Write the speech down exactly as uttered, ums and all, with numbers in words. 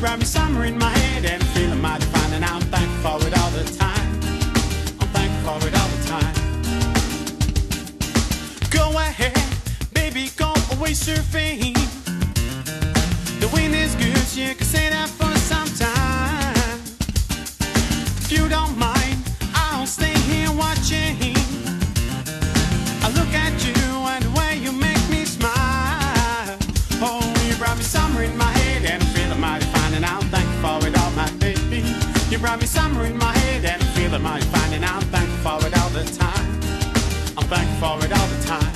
brought me summer in my head and I'm feeling mighty fine, and I'm thankful for it all the time. I'm thankful for it all the time. Go ahead, baby, go away surfing. The wind is good, so you can say that for some time. If you don't mind, I'll stay here watching. I look at you and the way you make me smile. Oh, you brought me summer in my head and I'm feeling mighty fine, and I'm thankful for it all, my baby. You brought me summer in my head and I'm feeling mighty fine, and I'm thankful for it all the time. I'm thankful for it all the time.